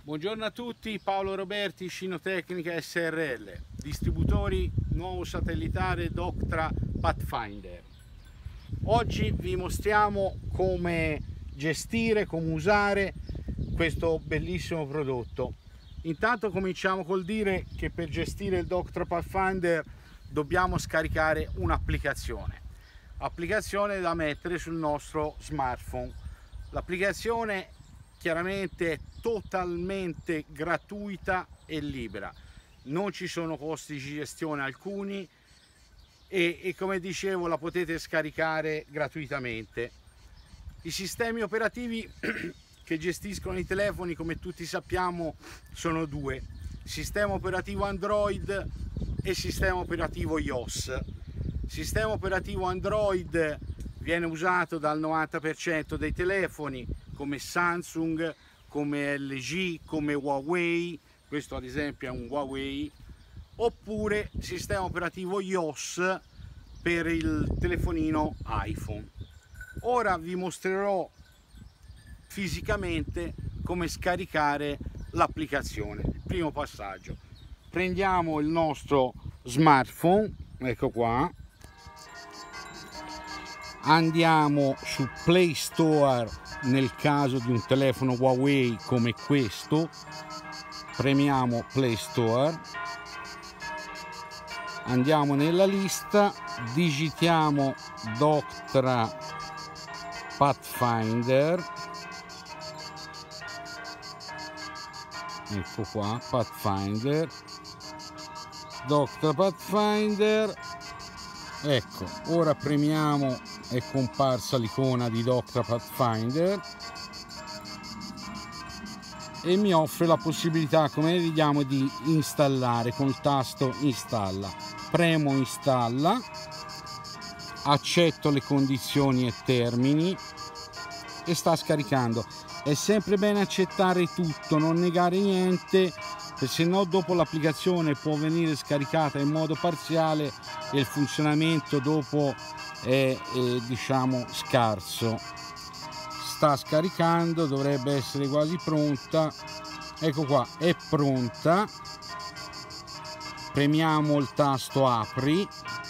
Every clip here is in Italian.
Buongiorno a tutti, Paolo Roberti, Scinotecnica SRL, distributori nuovo satellitare Doctra Pathfinder. Oggi vi mostriamo come gestire, come usare questo bellissimo prodotto. Intanto cominciamo col dire che per gestire il Doctra Pathfinder dobbiamo scaricare un'applicazione da mettere sul nostro smartphone. L'applicazione chiaramente è totalmente gratuita e libera, non ci sono costi di gestione alcuni e come dicevo la potete scaricare gratuitamente. I sistemi operativi che gestiscono i telefoni, come tutti sappiamo, sono due: sistema operativo Android e sistema operativo iOS. Il sistema operativo Android viene usato dal 90% dei telefoni, come Samsung, come LG, come Huawei. Questo ad esempio è un Huawei. Oppure sistema operativo iOS per il telefonino iPhone. Ora vi mostrerò fisicamente come scaricare l'applicazione. Il primo passaggio: prendiamo il nostro smartphone, ecco qua, andiamo su Play Store nel caso di un telefono Huawei come questo, premiamo Play Store, andiamo nella lista, digitiamo Doctra Pathfinder, ecco qua, Pathfinder, Doctra Pathfinder. Ecco, ora premiamo, è comparsa l'icona di Doctra Pathfinder e mi offre la possibilità, come vediamo, di installare con il tasto installa. Premo installa, accetto le condizioni e termini e sta scaricando. È sempre bene accettare tutto, non negare niente, se no dopo l'applicazione può venire scaricata in modo parziale e il funzionamento dopo è diciamo scarso. Sta scaricando, dovrebbe essere quasi pronta. Ecco qua, è pronta. Premiamo il tasto apri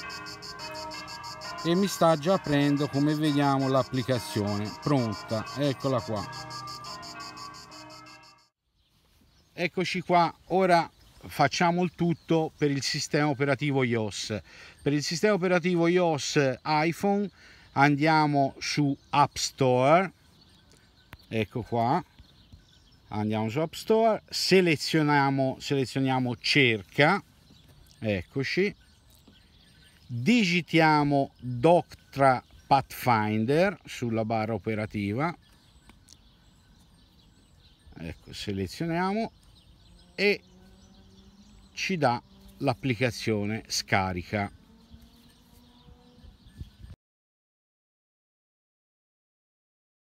e mi sta già aprendo, come vediamo, l'applicazione pronta. Eccola qua. Eccoci qua. Ora facciamo il tutto per il sistema operativo iOS. Per il sistema operativo iOS iPhone andiamo su App Store, ecco qua, andiamo su App Store, selezioniamo cerca, eccoci, digitiamo Doctra Pathfinder sulla barra operativa, ecco, selezioniamo e ci dà l'applicazione scarica.